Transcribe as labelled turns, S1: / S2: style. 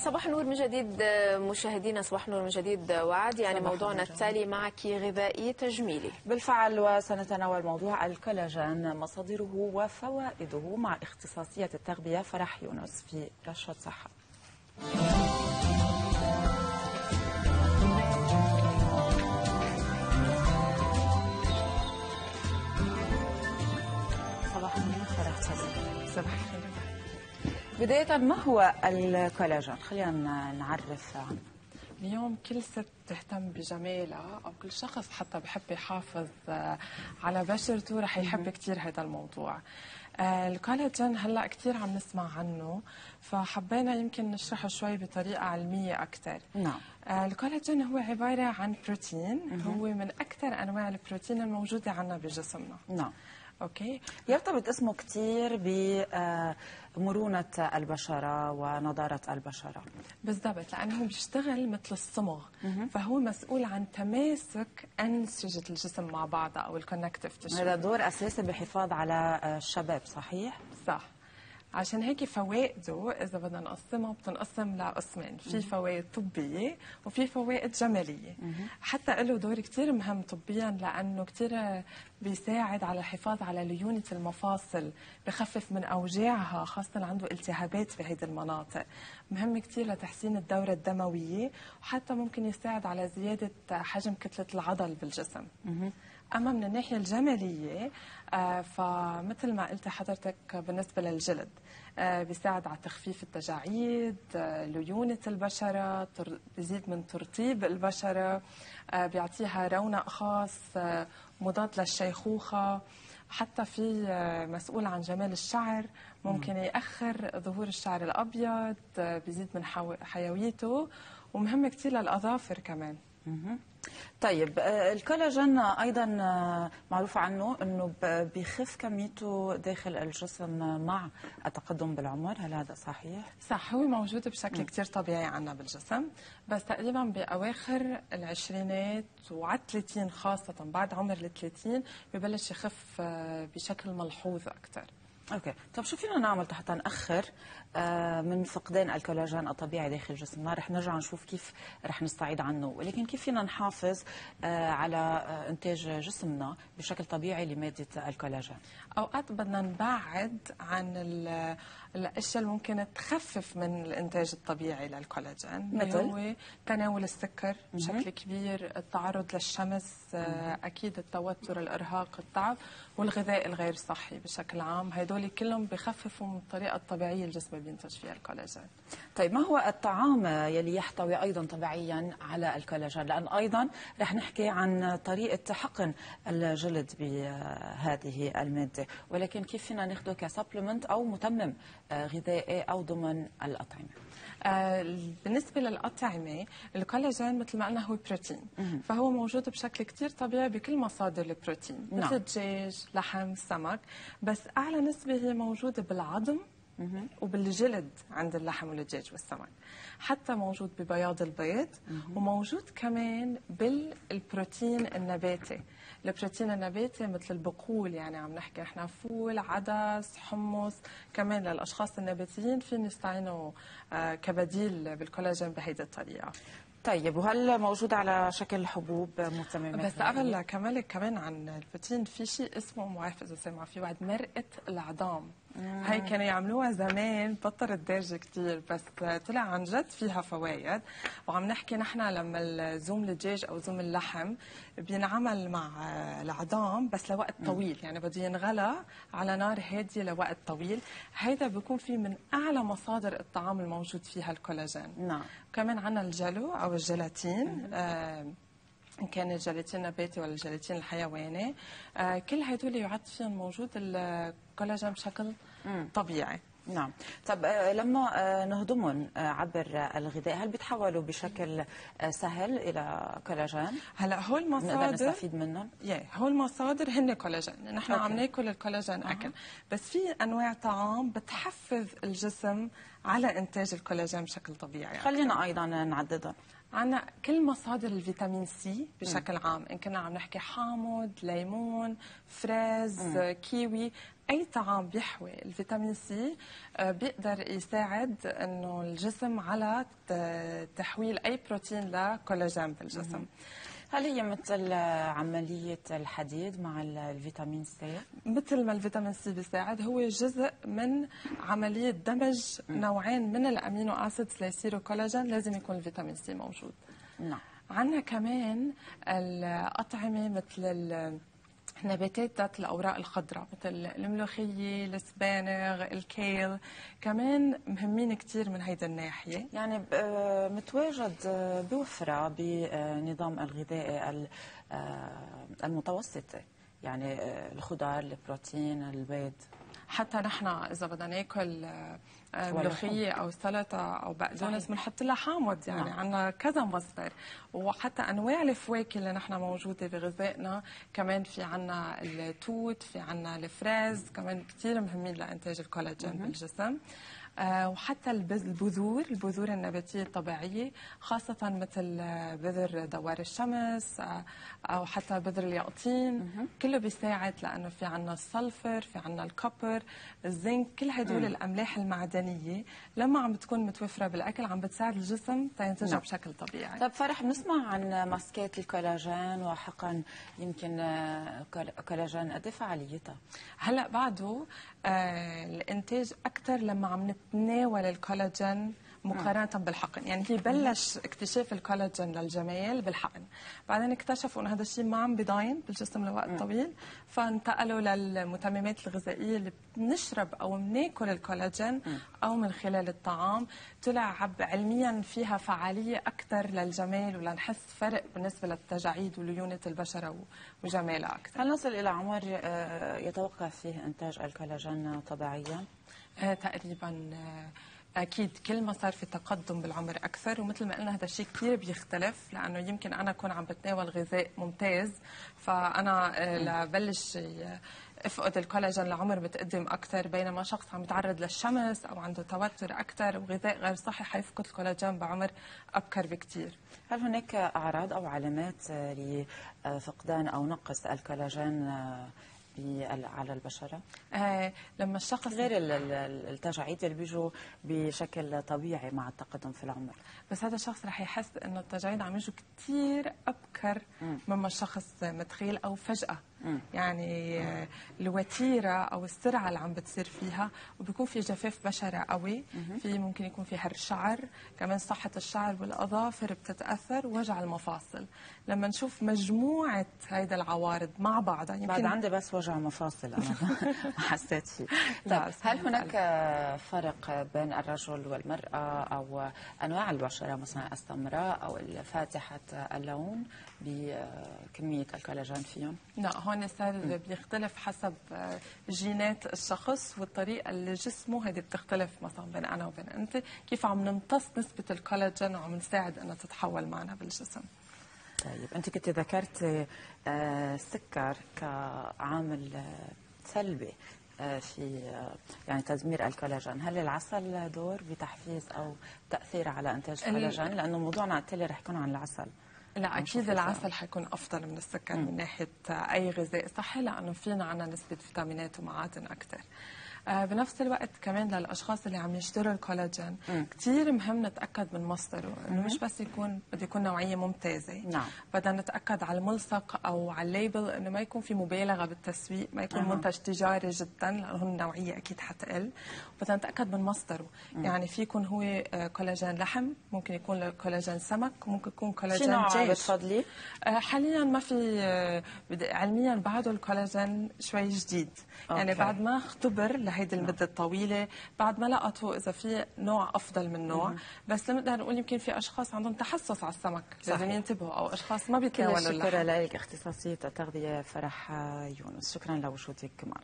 S1: صباح النور من جديد مشاهدينا، صباح النور من جديد. وعد يعني موضوعنا التالي معك غذائي تجميلي.
S2: بالفعل، وسنتناول موضوع الكولاجين، مصادره وفوائده مع اختصاصية التغذية فرح يونس في رشة صحة. صباح النور فرح.
S3: صباح الخير.
S2: بداية، ما هو الكولاجين؟ خلينا نعرف عنه.
S3: اليوم كل ست تهتم بجمالها أو كل شخص حتى بحب يحافظ على بشرته رح يحب كتير هذا الموضوع. الكولاجين هلأ كتير عم نسمع عنه، فحبينا يمكن نشرحه شوي بطريقة علمية أكتر.
S2: نعم.
S3: الكولاجين هو عبارة عن بروتين، هو من أكثر أنواع البروتين الموجودة عنا بجسمنا.
S2: نعم.
S3: اوكي.
S2: يرتبط اسمه كثير بمرونة البشرة ونضارة البشرة.
S3: بالضبط، لأنه بيشتغل مثل الصمغ، فهو مسؤول عن تماسك أنسجة الجسم مع بعضها أو الكونكتيف تيشو.
S2: هذا دور أساسي بالحفاظ على الشباب، صحيح؟
S3: صح. عشان هيك فوائده إذا بدنا نقسمها بتنقسم لقسمين، في فوائد طبية وفي فوائد جمالية. حتى له دور كتير مهم طبيا، لأنه كتير بيساعد على الحفاظ على ليونة المفاصل، بخفف من أوجاعها، خاصة عنده التهابات بهيدي المناطق. مهم كتير لتحسين الدورة الدموية، وحتى ممكن يساعد على زيادة حجم كتلة العضل بالجسم. أما من الناحية الجمالية فمثل ما قلت حضرتك بالنسبة للجلد، بيساعد على تخفيف التجاعيد، ليونة البشرة، بيزيد من ترطيب البشرة، بيعطيها رونق خاص، مضاد للشيخوخة. حتى في مسؤول عن جمال الشعر، ممكن يأخر ظهور الشعر الأبيض، بيزيد من حيويته، ومهم كتير للأظافر كمان.
S2: طيب، الكولاجين ايضا معروف عنه انه بيخف كميته داخل الجسم مع التقدم بالعمر، هل هذا صحيح؟
S3: صح، هو موجود بشكل كتير طبيعي عنا بالجسم، بس تقريبا باواخر العشرينات وعلى 30 خاصه بعد عمر ال30 ببلش يخف بشكل ملحوظ اكثر.
S2: اوكي، طب شو فينا نعمل حتى نأخر من فقدان الكولاجين الطبيعي داخل جسمنا؟ رح نرجع نشوف كيف رح نستعيد عنه، ولكن كيف فينا نحافظ على انتاج جسمنا بشكل طبيعي لمادة الكولاجين؟
S3: اوقات بدنا نبعد عن الاشياء اللي ممكن تخفف من الانتاج الطبيعي للكولاجين،
S2: مثل
S3: هو تناول السكر بشكل كبير، التعرض للشمس، اكيد التوتر، الارهاق، التعب، والغذاء الغير صحي بشكل عام. هدول كلهم بخففوا من الطريقه الطبيعيه الجسم بينتج فيها الكولاجين.
S2: طيب، ما هو الطعام يلي يحتوي ايضا طبيعيا على الكولاجين؟ لان ايضا رح نحكي عن طريقه حقن الجلد بهذه الماده، ولكن كيف فينا ناخذه كسبلمنت او متمم غذائي او ضمن الاطعمه؟
S3: بالنسبة للأطعمة، الكولاجين مثل ما قلنا هو بروتين، فهو موجود بشكل كتير طبيعي بكل مصادر البروتين، مثل الدجاج، لحم، سمك، بس أعلى نسبة هي موجودة بالعظم وبالجلد عند اللحم والدجاج والسمك. حتى موجود ببياض البيض، وموجود كمان بالبروتين النباتي. البروتين النباتي مثل البقول، يعني عم نحكي احنا فول، عدس، حمص، كمان للاشخاص النباتيين فين يستعينوا كبديل بالكولاجين بهيدي الطريقه.
S2: طيب، وهل موجود على شكل حبوب متممة؟
S3: بس قبل كمان عن البروتين، في شيء اسمه، ما بعرف اذا سمعوا فيه، بعد مرقه العظام. هي كانوا يعملوها زمان، بطلت دارجه كثير، بس طلع عن جد فيها فوائد. وعم نحكي نحن لما الزوم الدجاج او زوم اللحم بينعمل مع العظام بس لوقت طويل، يعني بده ينغلى على نار هاديه لوقت طويل. هيدا بيكون فيه من اعلى مصادر الطعام الموجود فيها الكولاجين.
S2: نعم.
S3: كمان عنا الجلو او الجيلاتين، إن كان الجيلاتين النباتي ولا الجيلاتين الحيواني، كل هدول يعد فيهم موجود الكولاجين بشكل طبيعي.
S2: نعم. طب لما نهضمهم عبر الغذاء، هل بيتحولوا بشكل سهل الى كولاجين؟
S3: هلا هول المصادر
S2: نقدر نستفيد منهم؟
S3: هول المصادر هن كولاجين، نحن عم ناكل الكولاجين اكل، بس في انواع طعام بتحفز الجسم على انتاج الكولاجين بشكل طبيعي.
S2: خلينا ايضا نعددهم.
S3: عنا كل مصادر الفيتامين سي بشكل عام، إن كنا عم نحكي حامض، ليمون، فريز، كيوي، أي طعام بيحوي الفيتامين سي بيقدر يساعد إنه الجسم على تحويل أي بروتين لكولاجين بالجسم.
S2: هل هي مثل عملية الحديد مع الفيتامين سي؟
S3: مثل ما الفيتامين سي بيساعد، هو جزء من عملية دمج نوعين من الأمينو أسيدز ليصيروا كولاجين، لازم يكون الفيتامين سي موجود.
S2: نعم.
S3: عندنا كمان الأطعمة مثل النباتات ذات الأوراق الخضراء مثل الملوخية، السبانغ، الكيل، كمان مهمين كتير من هيدا الناحية.
S2: يعني متواجد بوفرة بنظام الغذائي المتوسطي، يعني الخضار، البروتين، البيض.
S3: حتى نحن إذا بدنا ناكل ملوخية أو سلطة أو بقدونس بنحط لها حامض، يعني عندنا كذا مصدر. وحتى أنواع الفواكه اللي نحن موجودة بغذائنا، كمان في عندنا التوت، في عندنا الفريز، كمان كثير مهمين لإنتاج الكولاجين بالجسم. وحتى البذور النباتية الطبيعية، خاصة مثل بذر دوار الشمس أو حتى بذر اليقطين، كله بيساعد لأنه في عنا السلفر، في عنا الكوبر، الزنك، كل هدول الأملاح المعدنية لما عم بتكون متوفرة بالأكل عم بتساعد الجسم تنتجها بشكل طبيعي.
S2: طيب فرح، بنسمع عن ماسكات الكولاجين وحقا يمكن كولاجين قد فعاليتها؟
S3: هلا بعده الانتاج اكثر لما عم نتناول الكولاجين مقارنة بالحقن. يعني هي بلش اكتشاف الكولاجين للجمال بالحقن، بعدين اكتشفوا انه هذا الشيء ما عم بيضاين بالجسم لوقت طويل، فانتقلوا للمتممات الغذائية اللي بنشرب او بناكل الكولاجين او من خلال الطعام. طلع علميا فيها فعالية اكثر للجمال ولنحس فرق بالنسبة للتجاعيد وليونة البشرة وجمالها اكثر.
S2: هل نصل الى عمر يتوقف فيه انتاج الكولاجين طبيعيا؟
S3: تقريبا أكيد كل ما صار في تقدم بالعمر أكثر، ومثل ما قلنا هذا الشيء كثير بيختلف، لأنه يمكن أنا أكون عم بتناول غذاء ممتاز، فأنا لبلش افقد الكولاجين لعمر متقدم أكثر، بينما شخص عم يتعرض للشمس أو عنده توتر أكثر وغذاء غير صحي حيفقد الكولاجين بعمر أبكر بكثير.
S2: هل هناك أعراض أو علامات لفقدان أو نقص الكولاجين على البشرة؟
S3: لما الشخص
S2: غير التجاعيد اللي بيجوا بشكل طبيعي مع التقدم في العمر،
S3: بس هذا الشخص رح يحس انه التجاعيد عم يجوا كثير ابكر مما الشخص متخيل او فجأة. يعني الوتيرة او السرعة اللي عم بتصير فيها، وبيكون في جفاف بشرة قوي، في ممكن يكون في هر شعر، كمان صحة الشعر والاظافر بتتأثر، ووجع المفاصل. لما نشوف مجموعة هيدا العوارض مع بعضها، يمكن
S2: بعد عندي بس وجع مفاصل انا ما حسيت فيه. طيب هل هناك فرق بين الرجل والمرأة او انواع البشرة مثلا السمراء او فاتحة اللون بكمية الكولاجين فيهم؟
S3: لا، هون صار بيختلف حسب جينات الشخص والطريقة اللي جسمه، هذه بتختلف مثلا بين أنا وبين أنت، كيف عم نمتص نسبة الكولاجين وعم نساعد أنها تتحول معنا بالجسم.
S2: طيب أنت كنت ذكرت السكر كعامل سلبي في يعني تدمير الكولاجين، هل العسل دور بتحفيز أو تأثير على إنتاج الكولاجين؟ لأنه موضوعنا التالي رح يكون عن العسل.
S3: لا، أكيد العسل حيكون أفضل من السكر من ناحية أي غذاء صحي، لأنه فينا عنا نسبة فيتامينات ومعادن أكثر. بنفس الوقت كمان للاشخاص اللي عم يشتروا الكولاجين كثير مهم نتاكد من مصدره، انه مش بس بده يكون نوعيه ممتازه.
S2: نعم.
S3: بدنا نتاكد على الملصق او على الليبل انه ما يكون في مبالغه بالتسويق، ما يكون منتج تجاري جدا، لانه النوعيه اكيد حتقل. بدنا نتاكد من مصدره. يعني في يكون هو كولاجين لحم، ممكن يكون كولاجين سمك، ممكن يكون كولاجين جيش.
S2: بتفضلي؟
S3: حاليا ما في علميا بعده الكولاجين شوي جديد. يعني بعد ما اختبر لهيدي المدة الطويلة، بعد ما لقطوا إذا في نوع أفضل من نوع، بس نقدر نقول يمكن في أشخاص عندهم تحسس على السمك لازم ينتبهوا، أو أشخاص ما بيتناولوا اللحم.
S2: شكرا لك أختصاصية التغذية فرح يونس، شكرا لوجودك معنا.